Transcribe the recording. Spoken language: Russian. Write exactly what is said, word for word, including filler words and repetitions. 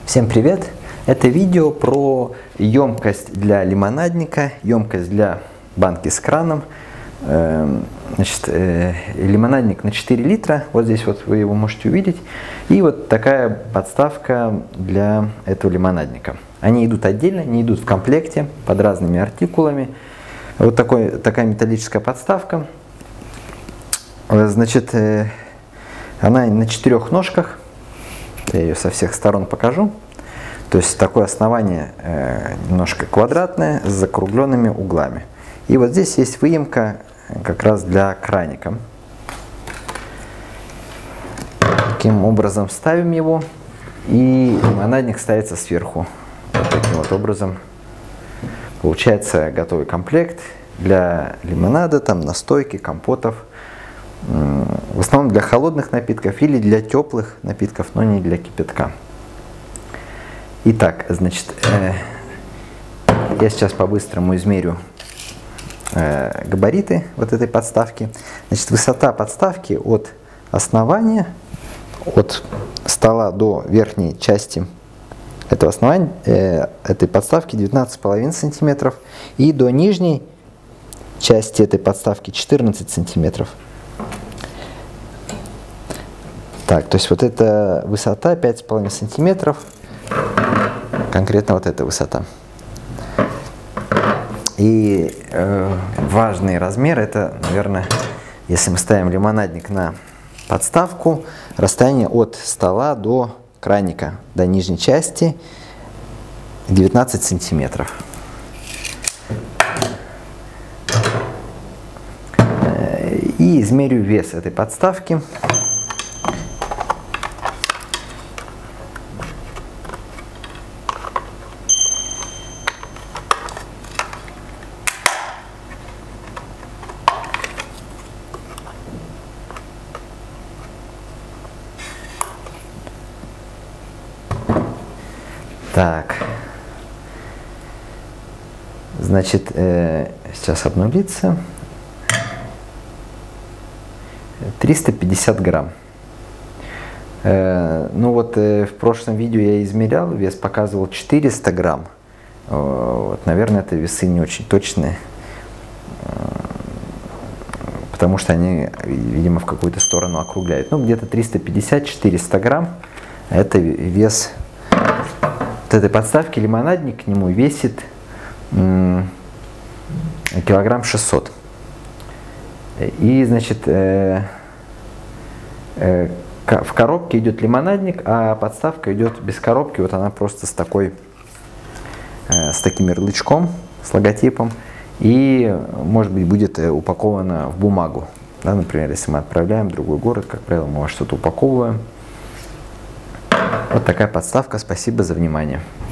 Всем привет! Это видео про емкость для лимонадника, емкость для банки с краном. Значит, лимонадник на четыре литра, вот здесь вот вы его можете увидеть. И вот такая подставка для этого лимонадника. Они идут отдельно, не идут в комплекте, под разными артикулами. Вот такой, такая металлическая подставка. Значит, она на четырех ножках. Я ее со всех сторон покажу. То есть такое основание э, немножко квадратное с закругленными углами. И вот здесь есть выемка как раз для краника. Таким образом ставим его, и лимонадник ставится сверху. Вот таким вот образом получается готовый комплект для лимонада, там, настойки, компотов. В основном для холодных напитков или для теплых напитков, но не для кипятка. Итак, значит, э, я сейчас по-быстрому измерю э, габариты вот этой подставки. Значит, высота подставки от основания, от стола до верхней части этого основания, э, этой подставки девятнадцать и пять сантиметров, и до нижней части этой подставки четырнадцать сантиметров. Так, то есть вот эта высота пять и пять сантиметров, конкретно вот эта высота. И э, важный размер — это, наверное, если мы ставим лимонадник на подставку, расстояние от стола до краника, до нижней части девятнадцать сантиметров. И измерю вес этой подставки. Так, значит, э, сейчас обнулится. триста пятьдесят грамм. Э, ну вот э, в прошлом видео я измерял, вес показывал четыреста грамм. Э, вот, наверное, это весы не очень точные, э, потому что они, видимо, в какую-то сторону округляют. Ну, где-то триста пятьдесят — четыреста грамм. Это вес вот этой подставки. Лимонадник к нему весит килограмм шестьсот. И, значит, э, э, в коробке идет лимонадник, а подставка идет без коробки. Вот она просто с такой, э, с таким ярлычком, с логотипом. И, может быть, будет упакована в бумагу. Да, например, если мы отправляем в другой город, как правило, мы что-то упаковываем. Вот такая подставка. Спасибо за внимание.